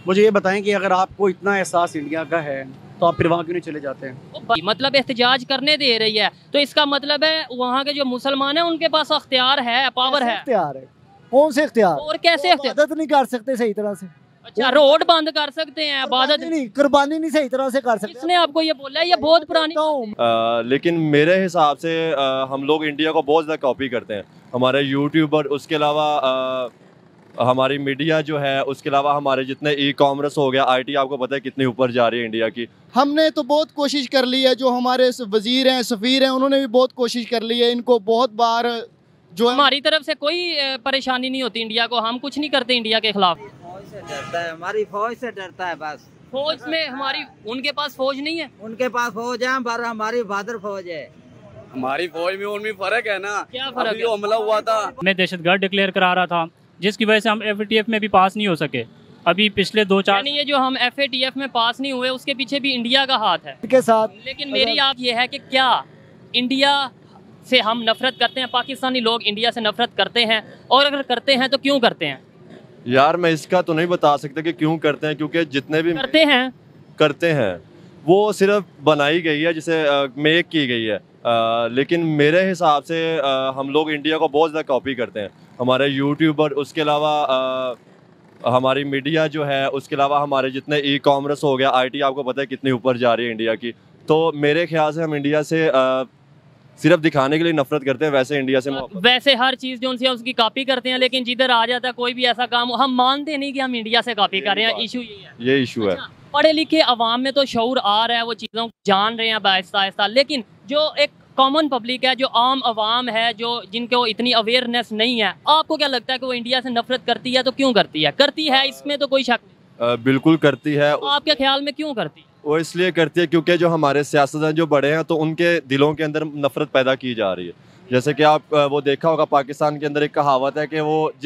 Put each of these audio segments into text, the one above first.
मुझे ये बताएं कि अगर आपको इतना एहसास इंडिया का है तो आप फिर वहाँ क्यों नहीं चले जाते हैं? मतलब एहतजाज करने दे रही है तो इसका मतलब है वहाँ के जो मुसलमान हैं उनके पास अख्तियार है, पावर है। इख्तियार है, कौन से इख्तियार? और कैसे इबादत नहीं कर सकते सही तरह से। अच्छा, रोड बंद कर सकते हैं, इबादत नहीं, कुर्बानी नहीं सही तरह से कर सकते। किसने आपको ये बोला है? ये बहुत पुरानी लेकिन मेरे हिसाब से हम लोग इंडिया को बहुत ज़्यादा कॉपी करते हैं। हमारे यूट्यूबर, उसके अलावा हमारी मीडिया जो है, उसके अलावा हमारे जितने ई-कॉमर्स हो गया, IT आपको पता है कितनी ऊपर जा रही है इंडिया की। हमने तो बहुत कोशिश कर ली है, जो हमारे वजीर हैं, सफ़ीर हैं, उन्होंने भी बहुत कोशिश कर ली है। इनको बहुत बार जो हमारी तरफ से कोई परेशानी नहीं होती इंडिया को, हम कुछ नहीं करते इंडिया के खिलाफ। फौज से डरता है, हमारी फौज से डरता है बस। फौज में हमारी, उनके पास फौज नहीं है। उनके पास फौज है पर हमारी बहादुर फौज है। हमारी फौज में उनमें फर्क है ना। क्या फर्क है? हमला हुआ था, मैं दहशतगर्द डिक्लेयर करा रहा था, जिसकी वजह से हम FATF में भी पास नहीं हो सके। अभी पिछले 2-4 ये जो हम FATF में पास नहीं हुए उसके पीछे भी इंडिया का हाथ है के साथ। लेकिन मेरी आप ये है कि क्या इंडिया से हम नफरत करते हैं? पाकिस्तानी लोग इंडिया से नफरत करते हैं, और अगर करते हैं तो क्यों करते हैं? यार मैं इसका तो नहीं बता सकता कि क्यों करते हैं, क्योंकि जितने भी करते हैं वो सिर्फ बनाई गई है, जिसे मेक की गई है। लेकिन मेरे हिसाब से हम लोग इंडिया को बहुत ज़्यादा कॉपी करते हैं। हमारे यूट्यूबर, उसके अलावा हमारी मीडिया जो है, उसके अलावा हमारे जितने ई-कॉमर्स हो गया, IT आपको पता है कितनी ऊपर जा रही है इंडिया की। तो मेरे ख्याल से हम इंडिया से सिर्फ दिखाने के लिए नफरत करते हैं, वैसे इंडिया से वैसे हर चीज़ जो उनसे उसकी कॉपी करते हैं, लेकिन जिधर आ जाता है कोई भी ऐसा काम हम मानते नहीं कि हम इंडिया से कॉपी कर रहे हैं। इशू ये इशू है। पढ़े लिखे अवाम में तो शऊर आ रहा है, वो चीज़ों को जान रहे हैं आहिस्ता आहिस्ता, लेकिन जो एक कॉमन पब्लिक है, जो आम अवाम है, जो जिनको इतनी अवेयरनेस नहीं है, आपको क्या लगता है कि वो इंडिया से नफरत करती है? तो क्यों करती है? करती है, इसमें तो कोई शक नहीं। बिल्कुल करती है। आपके ख्याल में क्यों करती है? वो इसलिए करती है क्योंकि जो हमारे सियासतदान जो बड़े हैं, तो उनके दिलों के अंदर नफरत पैदा की जा रही है। जैसे कि आप वो देखा होगा, पाकिस्तान के अंदर एक कहावत है कि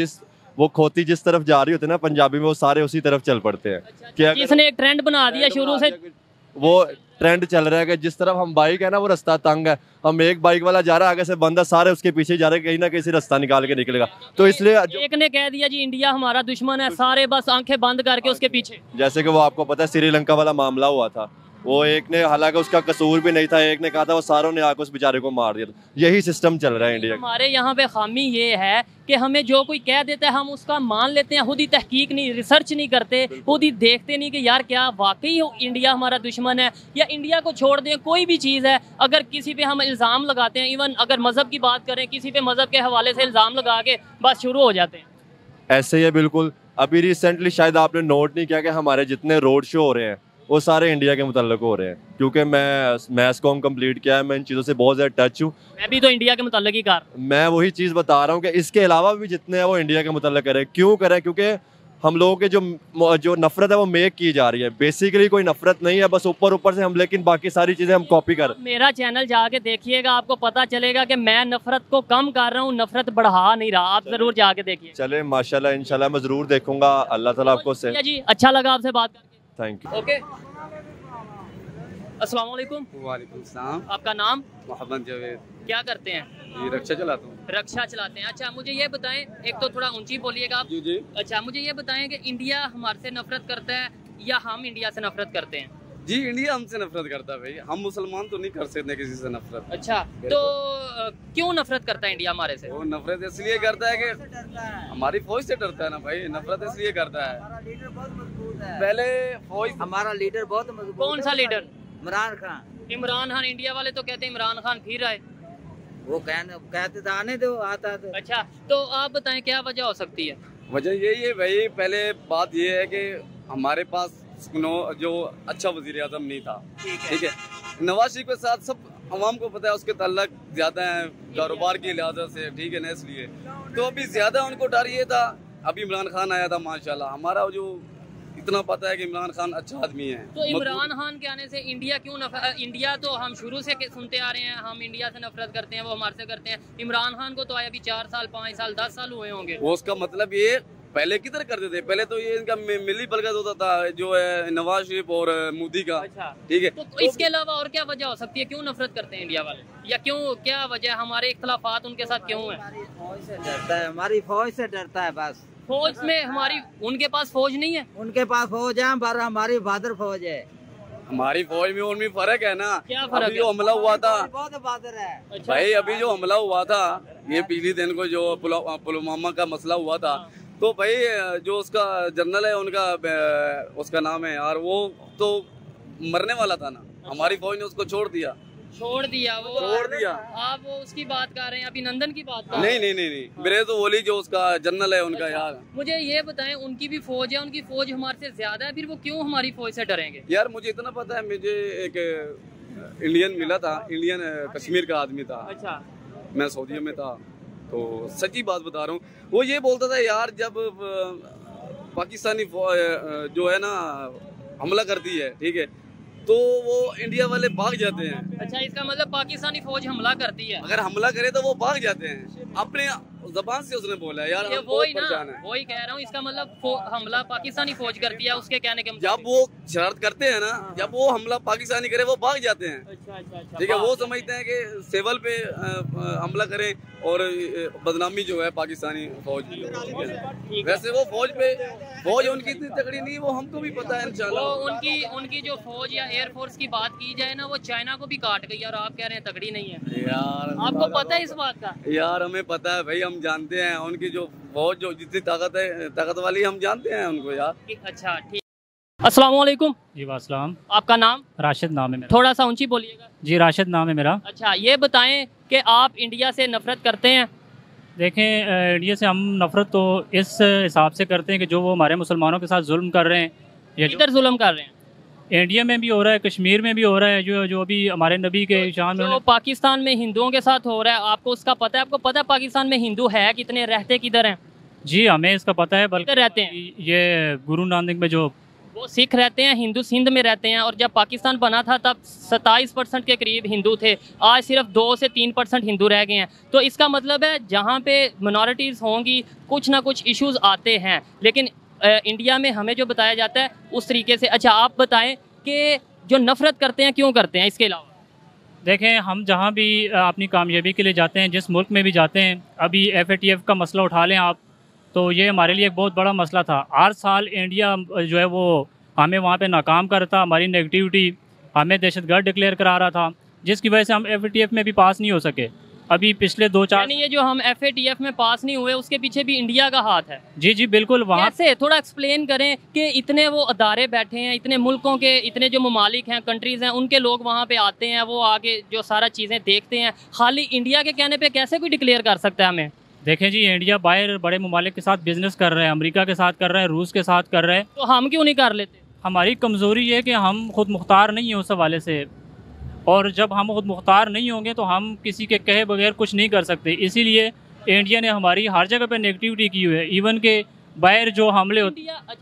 वो खोती जिस तरफ जा रही होती है ना पंजाबी में, वो सारे उसी तरफ चल पड़ते हैं। अच्छा, इसने एक ट्रेंड बना दिया शुरू से। वो ट्रेंड चल रहा है कि जिस तरफ हम बाइक है ना, वो रास्ता तंग है, हम एक बाइक वाला जा रहा है, आगे से बंदा सारे उसके पीछे जा रहे हैं, कहीं ना कहीं से रास्ता निकाल के निकलेगा। तो इसलिए एक ने कह दिया जी इंडिया हमारा दुश्मन है, सारे बस आंखें बंद करके उसके पीछे। जैसे कि वो आपको पता है श्रीलंका वाला मामला हुआ था, वो एक ने, हालांकि उसका कसूर भी नहीं था, एक ने कहा था, वो सारों ने आकर उस बेचारे को मार दिया। यही सिस्टम चल रहा है इंडिया। हमारे यहाँ पे खामी ये है कि हमें जो कोई कह देता है हम उसका मान लेते हैं, खुद ही तहकीक नहीं, रिसर्च नहीं करते, खुद ही देखते नहीं कि यार क्या वाकई इंडिया हमारा दुश्मन है, या इंडिया को छोड़ दें कोई भी चीज़ है, अगर किसी पे हम इल्ज़ाम लगाते हैं, इवन अगर मज़हब की बात करें, किसी पे मज़हब के हवाले से इल्ज़ाम लगा के बस शुरू हो जाते हैं। ऐसे ही है बिल्कुल। अभी रिसेंटली शायद आपने नोट नहीं किया कि हमारे जितने रोड शो हो रहे हैं वो सारे इंडिया के मुताल्लिक हो रहे हैं, क्योंकि मैं मैथ्स.com कंप्लीट किया है, मैं इन चीज़ों से बहुत ज़्यादा टच हूँ। मैं भी तो इंडिया के मुताल्लिक ही कर, मैं वही चीज़ बता रहा हूँ कि इसके अलावा भी जितने हैं वो इंडिया के मुताल्लिक करें। क्यों करें? क्योंकि हम लोगों के जो नफरत है वो मेक की जा रही है। बेसिकली कोई नफरत नहीं है, बस ऊपर से हम, लेकिन बाकी सारी चीज़ें हम कॉपी कर। मेरा चैनल जाके देखिएगा, आपको पता चलेगा कि मैं नफरत को कम कर रहा हूँ, नफरत बढ़ा नहीं रहा। आप जरूर जाके देखिए। चले माशाल्लाह, इंशाल्लाह मैं ज़रूर देखूंगा। अल्लाह ताला आपको से जी, अच्छा लगा आपसे बात करके। Thank you. ओके, अस्सलाम वालेकुम। वालेकुम सलाम। आपका नाम? मोहम्मद जावेद। क्या करते हैं? ये रक्षा चलाता हूँ। रक्षा चलाते हैं। अच्छा, मुझे ये बताएं, एक तो थोड़ा ऊंची बोलिएगा आप। जी जी। अच्छा, मुझे ये बताएं कि इंडिया हमारे से नफरत करता है या हम इंडिया से नफरत करते हैं? जी, इंडिया हमसे नफरत करता है भाई, हम मुसलमान तो नहीं कर सकते किसी से नफरत। अच्छा, तो क्यों नफरत करता है इंडिया हमारे से? वो नफरत इसलिए करता है कि हमारी फौज से डरता है ना भाई, नफरत इसलिए करता है। पहले फौज, हमारा लीडर बहुत मजबूत। कौन सा लीडर? इमरान खान। इमरान खान। इंडिया वाले तो कहते हैं इमरान खान फिर आए। वो कहते तो आने दो, आता तो। अच्छा, तो आप बताएं क्या वजह हो सकती है? वजह यही है भाई, पहले बात ये है कि हमारे पास जो अच्छा वजीर आजम नहीं था। ठीक है, नवाज शरीफ के साथ सब अवाम को पता है उसके ताल्लुक ज्यादा है कारोबार के लिहाज से, ठीक है ना, इसलिए तो अभी ज्यादा उनको डर ये था। अभी इमरान खान आया था, माशाल्लाह हमारा जो इतना पता है कि इमरान खान अच्छा आदमी है। तो इमरान खान के आने से इंडिया क्यों इंडिया तो हम शुरू से सुनते आ रहे हैं, हम इंडिया से नफरत करते हैं, वो हमारे से करते हैं। इमरान खान को तो आया अभी 4 साल, 5 साल, 10 साल हुए होंगे। वो उसका मतलब ये पहले किधर करते थे, पहले तो ये इनका मिली भगत होता था, जो है नवाज शरीफ और मोदी का। अच्छा, ठीक है, तो इसके अलावा और क्या वजह हो सकती है? क्यों नफरत करते हैं इंडिया वाले, या क्यों, क्या वजह, हमारे इख्तलाफात उनके साथ क्यों है? हमारी फौज से डरता है, हमारी फौज से डरता है बस। फौज में हमारी, उनके पास फौज नहीं है? उनके पास फौज है पर हमारी बहादुर फौज है। हमारी फौज में उनमें फर्क है ना। क्या फर्क अभी जो हमला हुआ था बहुत बहादुर है। अच्छा। भाई, अभी जो हमला हुआ था ये पिछले दिन को जो पुलवामा का मसला हुआ था, तो भाई जो उसका जनरल है उनका उसका नाम है यार, वो तो मरने वाला था ना। हमारी फौज ने उसको छोड़ दिया। वो छोड़ दिया। आप वो उसकी बात कर रहे हैं, अभिनंदन की बात कर नहीं नहीं नहीं नहीं, मेरे तो बोली जो उसका जनरल है उनका। अच्छा। यार मुझे ये बताएं, उनकी भी फौज है, उनकी फौज हमारे से ज्यादा है, फिर वो क्यों हमारी फौज से डरेंगे? यार मुझे इतना पता है, मुझे एक इंडियन मिला था, इंडियन कश्मीर का आदमी था। अच्छा। मैं सऊदीया में था, तो सच्ची बात बता रहा हूँ। वो ये बोलता था यार, जब पाकिस्तानी जो है ना हमला करती है, ठीक है, तो वो इंडिया वाले भाग जाते हैं। अच्छा, इसका मतलब पाकिस्तानी फौज हमला करती है? अगर हमला करे तो वो भाग जाते हैं। अपने जबान से उसने बोला यार, ये हम वही बहुत ना, परेशान हैं। वही कह रहा हूँ। इसका मतलब हमला पाकिस्तानी फौज करती है, उसके कहने के जब वो शरारत करते हैं ना, जब वो हमला पाकिस्तानी करे वो भाग जाते हैं। अच्छा, ठीक है, वो समझते हैं कि सिविल पे हमला करें और बदनामी जो है पाकिस्तानी फौज की। वैसे वो फौज उनकी इतनी तगड़ी नहीं, वो हमको भी पता है इंशाल्लाह। उनकी जो फौज या एयरफोर्स की बात की जाए ना, वो चाइना को भी काट गई और आप कह रहे हैं तगड़ी नहीं है। यार आपको पता है इस बात का? यार हमें पता है भाई, हम जानते हैं उनकी जो फौज जो जितनी ताकत वाली, हम जानते हैं उनको यार। अच्छा, ठीक। अस्सलाम वालेकुम। जी वासलाम। आपका नाम? राशिद नाम है मेरा। थोड़ा सा ऊंची बोलिएगा। जी राशिद नाम है मेरा। अच्छा, ये बताएं कि आप इंडिया से नफरत करते हैं? देखें, इंडिया से हम नफरत तो इस हिसाब से करते हैं कि जो वो हमारे मुसलमानों के साथ जुल्म कर रहे हैं, या किधर जुल्म कर रहे हैं? इंडिया में भी हो रहा है, कश्मीर में भी हो रहा है, जो अभी हमारे नबी के शान में। जो पाकिस्तान में हिंदुओं के साथ हो रहा है, आपको उसका पता है? आपको पता है पाकिस्तान में हिंदू है कितने, रहते किधर हैं? जी हमें इसका पता है, बल्कि रहते हैं ये गुरु नानक में जो वो सिख रहते हैं, हिंदू सिंध में रहते हैं। और जब पाकिस्तान बना था तब 27% के करीब हिंदू थे, आज सिर्फ 2 से 3% हिंदू रह गए हैं। तो इसका मतलब है जहाँ पे मिनॉरिटीज़ होंगी कुछ ना कुछ इश्यूज़ आते हैं, लेकिन इंडिया में हमें जो बताया जाता है उस तरीके से। अच्छा, आप बताएं कि जो नफ़रत करते हैं क्यों करते हैं? इसके अलावा देखें, हम जहाँ भी अपनी कामयाबी के लिए जाते हैं, जिस मुल्क में भी जाते हैं, अभी FATF का मसला उठा लें आप, तो ये हमारे लिए एक बहुत बड़ा मसला था। हर साल इंडिया जो है वो हमें वहाँ पे नाकाम करता, हमारी नेगेटिविटी, हमें दहशतगर्द डिक्लेयर करा रहा था, जिसकी वजह से हम FATF में भी पास नहीं हो सके। अभी पिछले 2-4 ये जो हम FATF में पास नहीं हुए, उसके पीछे भी इंडिया का हाथ है? जी बिल्कुल। वहाँ से थोड़ा एक्सप्लेन करें कि इतने वो अदारे बैठे हैं, इतने मुल्कों के, इतने जो ममालिक हैं, कंट्रीज़ हैं, उनके लोग वहाँ पे आते हैं, वो आके जो सारा चीज़ें देखते हैं। खाली इंडिया के कहने पे कैसे कोई डिक्लेयर कर सकता है हमें? देखें जी, इंडिया बाहर बड़े ममालिक के साथ बिजनेस कर रहे हैं, अमेरिका के साथ कर रहे हैं, रूस के साथ कर रहे हैं, तो हम क्यों नहीं कर लेते? हमारी कमज़ोरी है कि हम खुद मुख्तार नहीं हैं उस हवाले से, और जब हम खुद मुख्तार नहीं होंगे तो हम किसी के कहे बगैर कुछ नहीं कर सकते। इसीलिए इंडिया ने हमारी हर जगह पे नेगेटिविटी की हुई है। इवन के बाहर जो हमले होते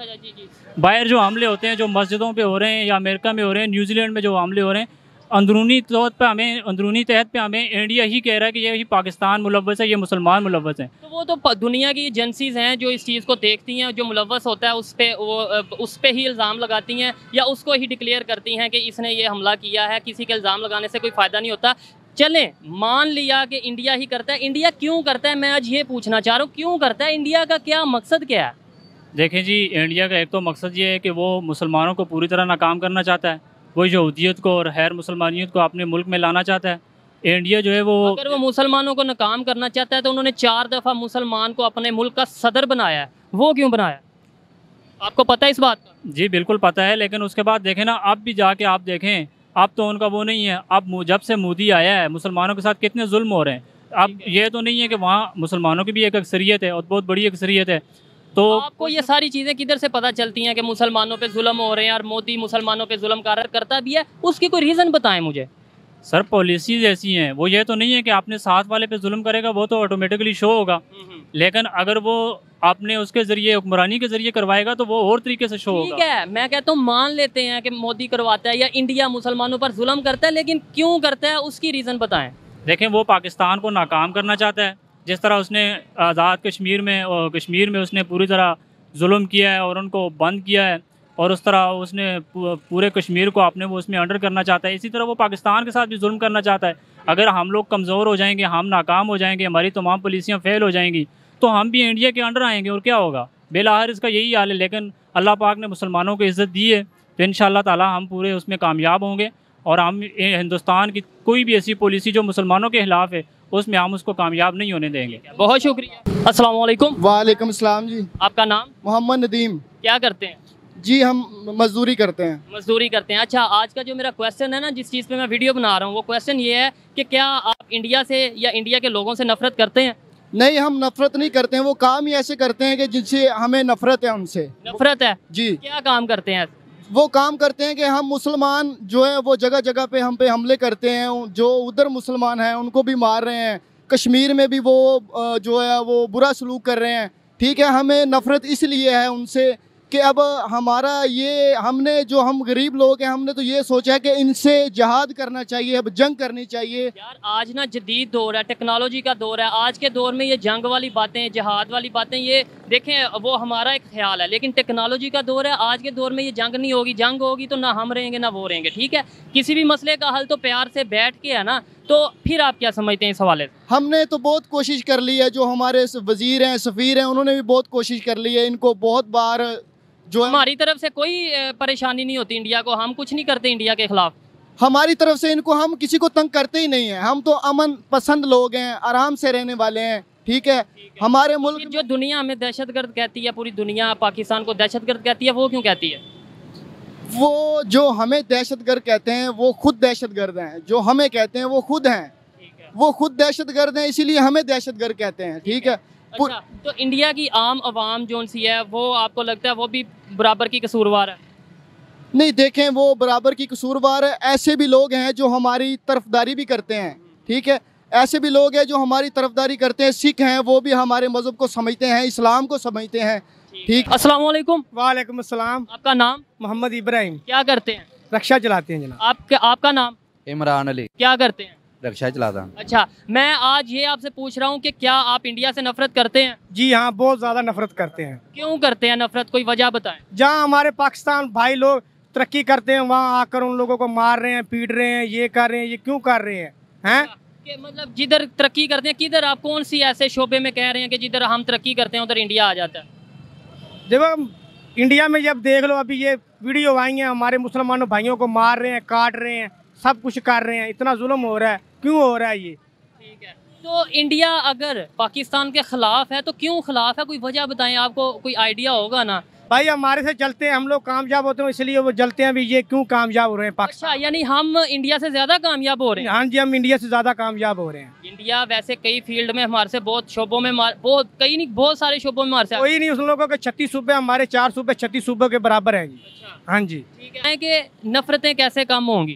हैं, बाहर जो हमले होते हैं, जो मस्जिदों पे हो रहे हैं या अमेरिका में हो रहे हैं, न्यूजीलैंड में जो हमले हो रहे हैं, अंदरूनी तौर पर अंदरूनी तहत पे हमें इंडिया ही कह रहा है कि ये पाकिस्तान मुलव्वस है, ये मुसलमान मुलव्वस हैं। तो वो तो दुनिया की एजेंसीज़ हैं जो इस चीज़ को देखती हैं, जो मुलव्वस होता है उस पे ही इल्ज़ाम लगाती हैं या उसको ही डिक्लेयर करती हैं कि इसने ये हमला किया है। किसी के इल्ज़ाम लगाने से कोई फ़ायदा नहीं होता। चलें, मान लिया कि इंडिया ही करता है। इंडिया क्यों करता है, मैं आज ये पूछना चाह रहा हूँ, क्यों करता है? इंडिया का क्या मकसद क्या है? देखें जी, इंडिया का एक तो मकसद ये है कि वो मुसलमानों को पूरी तरह नाकाम करना चाहता है, वो यहूदियत को और गैर मुसलमानियत को अपने मुल्क में लाना चाहता है। इंडिया जो है वो, अगर वो मुसलमानों को नाकाम करना चाहता है तो उन्होंने 4 दफ़ा मुसलमान को अपने मुल्क का सदर बनाया है, वो क्यों बनाया? आपको पता है इस बात का? जी बिल्कुल पता है, लेकिन उसके बाद देखें ना, अब भी जाके आप देखें, अब तो उनका वो नहीं है। अब जब से मोदी आया है, मुसलमानों के साथ कितने जुल्म हो रहे हैं। अब ये तो नहीं है कि वहाँ मुसलमानों की भी एक अक्सरियत है और बहुत बड़ी अक्सरियत है। तो आपको ये सारी चीज़ें किधर से पता चलती हैं कि मुसलमानों पे जुल्म हो रहे हैं और मोदी मुसलमानों पे जुल्म करता भी है? उसकी कोई रीज़न बताएं मुझे। सर, पॉलिसीज़ ऐसी हैं, वो ये तो नहीं है कि आपने साथ वाले पे जुल्म करेगा वो तो ऑटोमेटिकली शो होगा, लेकिन अगर वो आपने उसके ज़रिए हुक्मरानी के ज़रिए करवाएगा तो वो और तरीके से शो होगा। ठीक है, मैं कहता हूँ मान लेते हैं कि मोदी करवाता है या इंडिया मुसलमानों पर जुल्म करता है, लेकिन क्यों करता है उसकी रीज़न बताएं। देखें, वो पाकिस्तान को नाकाम करना चाहता है। जिस तरह उसने आज़ाद कश्मीर में उसने पूरी तरह जुल्म किया है और उनको बंद किया है, और उस तरह उसने पूरे कश्मीर को अपने वो उसमें अंडर करना चाहता है। इसी तरह वो पाकिस्तान के साथ भी जुल्म करना चाहता है। अगर हम लोग कमज़ोर हो जाएंगे, हम नाकाम हो जाएंगे, हमारी तमाम पॉलिसियाँ फेल हो जाएंगी, तो हम भी इंडिया के अंडर आएंगे और क्या होगा। बेलाखिर इसका यही हाल है, लेकिन अल्लाह पाक ने मुसलमानों को इज़्ज़त दी है, तो इंशाअल्लाह ताला हम पूरे उसमें कामयाब होंगे और हम हिंदुस्तान की कोई भी ऐसी पॉलिसी जो मुसलमानों के खिलाफ है उसमें हम उसको कामयाब नहीं होने देंगे। बहुत शुक्रिया। अस्सलाम वालेकुम। वालेकुम अस्सलाम जी। आपका नाम? मोहम्मद नदीम। क्या करते हैं? जी हम मजदूरी करते हैं। मजदूरी करते हैं। अच्छा, आज का जो मेरा क्वेश्चन है ना, जिस चीज़ पे मैं वीडियो बना रहा हूँ, वो क्वेश्चन ये है कि क्या आप इंडिया से या इंडिया के लोगों से नफरत करते हैं? नहीं, हम नफरत नहीं करते हैं, वो काम ही ऐसे करते हैं कि जिनसे हमें नफरत है उनसे। नफरत है जी। क्या काम करते हैं? वो काम करते हैं कि हम मुसलमान जो है वो जगह जगह पे हम पे हमले करते हैं, जो उधर मुसलमान हैं उनको भी मार रहे हैं, कश्मीर में भी वो जो है वो बुरा सलूक कर रहे हैं। ठीक है, हमें नफरत इसलिए है उनसे कि अब हमारा ये हमने जो हम गरीब लोग हैं हमने तो ये सोचा है कि इनसे जहाद करना चाहिए, अब जंग करनी चाहिए। यार आज ना जदीद दौर है, टेक्नोलॉजी का दौर है। आज के दौर में ये जंग वाली बातें, जहाद वाली बातें, ये देखें वो हमारा एक ख्याल है, लेकिन टेक्नोलॉजी का दौर है। आज के दौर में ये जंग नहीं होगी। जंग होगी तो ना हम रहेंगे ना वो रहेंगे। ठीक है, किसी भी मसले का हल तो प्यार से बैठ के है ना। तो फिर आप क्या समझते हैं इस हवाले से? हमने तो बहुत कोशिश कर ली है, जो हमारे वजीर हैं, सफ़ीर हैं, उन्होंने भी बहुत कोशिश कर ली है। इनको बहुत बार जो हमारी तरफ से कोई परेशानी नहीं होती इंडिया को, हम कुछ नहीं करते इंडिया के खिलाफ। हमारी तरफ से इनको हम किसी को तंग करते ही नहीं है। हम तो अमन पसंद लोग हैं, आराम से रहने वाले हैं। ठीक है, हमारे मुल्क जो दुनिया हमें दहशतगर्द कहती है, पूरी दुनिया पाकिस्तान को दहशतगर्द कहती है, वो क्यों कहती है? वो जो हमें दहशतगर्द कहते हैं वो खुद दहशतगर्द हैं। जो हमें कहते हैं वो खुद हैं, वो खुद दहशतगर्द हैं, इसीलिए हमें दहशतगर्द कहते हैं। ठीक है। अच्छा, तो इंडिया की आम आवाम जो सी है वो आपको लगता है वो भी बराबर की कसूरवार है? नहीं, देखें वो बराबर की कसूरवार है। ऐसे भी लोग हैं जो हमारी तरफदारी भी करते हैं। ठीक है, ऐसे भी लोग हैं जो हमारी तरफदारी करते हैं। सिख हैं, वो भी हमारे मज़हब को समझते हैं, इस्लाम को समझते हैं। ठीक। अस्सलाम वालेकुम। वालेकुम अस्सलाम। आपका नाम? मोहम्मद इब्राहिम। क्या करते हैं? रक्षा चलाते हैं जनाब। आपका नाम? इमरान अली। क्या करते हैं? रक्षा चलाता हूँ। अच्छा, मैं आज ये आपसे पूछ रहा हूँ कि क्या आप इंडिया से नफरत करते हैं? जी हाँ, बहुत ज़्यादा नफरत करते हैं। क्यों करते हैं नफरत, कोई वजह बताएं। जहाँ हमारे पाकिस्तान भाई लोग तरक्की करते हैं वहाँ आकर उन लोगों को मार रहे हैं, पीट रहे हैं, ये कर रहे हैं। ये क्यों कर रहे हैं? कि मतलब जिधर तरक्की करते हैं, किधर आप कौन सी ऐसे शोबे में कह रहे हैं कि जिधर हम तरक्की करते हैं उधर इंडिया आ जाता है? जब इंडिया में जब देख लो, अभी ये वीडियो आई है, हमारे मुसलमानों भाइयों को मार रहे हैं, काट रहे हैं, सब कुछ कर रहे हैं। इतना जुल्म हो रहा है, क्यों हो रहा है ये? ठीक है, तो इंडिया अगर पाकिस्तान के खिलाफ है तो क्यों खिलाफ है, कोई वजह बताएं। आपको कोई आइडिया होगा ना। भाई हमारे से जलते हैं, हम लोग कामयाब होते हैं इसलिए वो जलते हैं भी। ये क्यों कामयाब हो रहे हैं पाकिस्तान? अच्छा, यानी हम इंडिया से ज्यादा कामयाब हो रहे हैं? हाँ जी, हम इंडिया से ज्यादा कामयाब हो रहे हैं। इंडिया वैसे कई फील्ड में हमारे से बहुत शोबों में बहुत सारे शोबों में हमारे से कोई नहीं। उन लोगों के 36 सूबे, हमारे 4 सूबे 36 सूबों के बराबर है जी। अच्छा। हाँ जी। ठीक है कि नफरतें कैसे कम होंगी?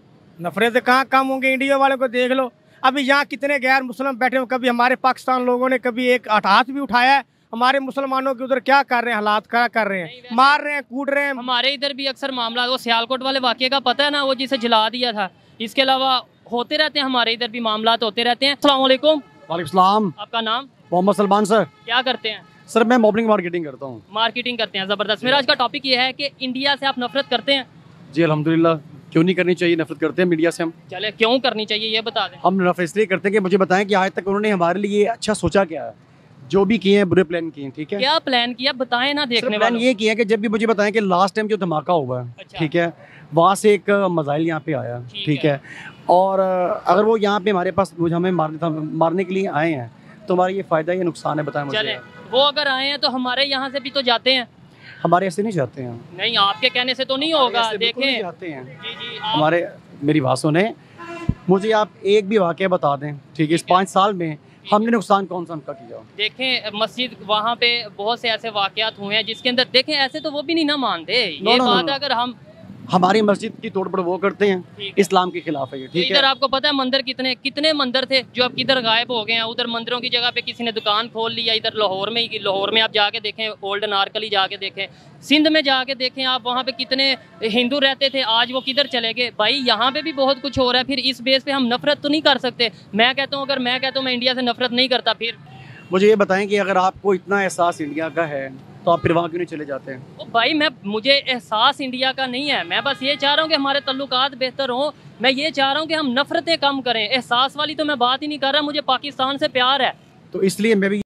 नफरत कहाँ कम होंगे? इंडिया वालों को देख लो, अभी यहाँ कितने गैर मुस्लिम बैठे हैं। कभी हमारे पाकिस्तान लोगों ने कभी एक हाथ भी उठाया है हमारे मुसलमानों के उधर? क्या कर रहे हैं, हालात क्या कर रहे हैं? मार रहे हैं, कूट रहे हैं। हमारे इधर भी अक्सर मामला, वो सियालकोट वाले वाक़े का पता है ना, वो जिसे जला दिया था। इसके अलावा होते रहते हैं, हमारे इधर भी मामला होते रहते हैं। अस्सलाम वालेकुम। वालेकुम सलाम। आपका नाम? मोहम्मद सलमान सर। क्या करते हैं? सर मैं मोबाइल मार्केटिंग करता हूँ। मार्केटिंग करते हैं, ज़बरदस्त। मेरा आज का टॉपिक ये है कि इंडिया से आप नफरत करते हैं? जी अल्हम्दुलिल्लाह, क्यों नहीं करनी चाहिए, नफरत करते हैं मीडिया से हम। चले, क्यों करनी चाहिए ये बता दें। हम नफरत इसलिए करते हैं कि मुझे बताएं कि आज तक उन्होंने हमारे लिए अच्छा सोचा क्या है, जो भी किए हैं बुरे प्लान किए हैं। ठीक है, क्या प्लान किया बताएं ना देखने प्लान वालों। ये किया कि जब भी मुझे बताएं कि लास्ट टाइम जो धमाका हुआ है, अच्छा। ठीक है, वहाँ से एक मिसाइल यहाँ पे आया। ठीक है, और अगर वो यहाँ पे हमारे पास हमें मारने के लिए आए हैं तो हमारा ये फ़ायदा या नुकसान है, बताएं मुझे। चले, वो अगर आए हैं तो हमारे यहाँ से भी तो जाते हैं। हमारे ऐसे नहीं जाते हैं। नहीं, आपके कहने से तो नहीं होगा। देखें, जाते हैं जी जी, हमारे, मेरी बात सुने, मुझे आप एक भी वाकया बता दें, ठीक है, इस 5 साल में हमने नुकसान कौन सा उनका किया? देखें, मस्जिद वहाँ पे बहुत से ऐसे वाकयात हुए हैं जिसके अंदर देखें ऐसे तो वो भी नहीं ना मानते। ये बात अगर हम हमारी मस्जिद की तोड़-फोड़ वो करते हैं, इस्लाम के खिलाफ है ये। ठीक है, इधर आपको पता है मंदिर कितने मंदिर थे जो अब किधर गायब हो गए हैं। उधर मंदिरों की जगह पे किसी ने दुकान खोल लिया। इधर लाहौर में आप जाके देखें, ओल्ड नारकली जाके देखें, सिंध में जाके देखें आप, वहाँ पे कितने हिंदू रहते थे, आज वो किधर चले गए। भाई यहाँ पे भी बहुत कुछ हो रहा है। फिर इस बेस पे हम नफरत तो नहीं कर सकते। मैं कहता हूँ, अगर मैं कहता हूँ मैं इंडिया से नफरत नहीं करता, फिर मुझे ये बताएं कि अगर आपको इतना एहसास इंडिया का है तो आप फिर वहाँ क्यों नहीं चले जाते हैं? ओ भाई, मुझे एहसास इंडिया का नहीं है। मैं बस ये चाह रहा हूँ कि हमारे तल्लुकात बेहतर हों। मैं ये चाह रहा हूँ कि हम नफरतें कम करें। एहसास वाली तो मैं बात ही नहीं कर रहा, मुझे पाकिस्तान से प्यार है। तो इसलिए मैं भी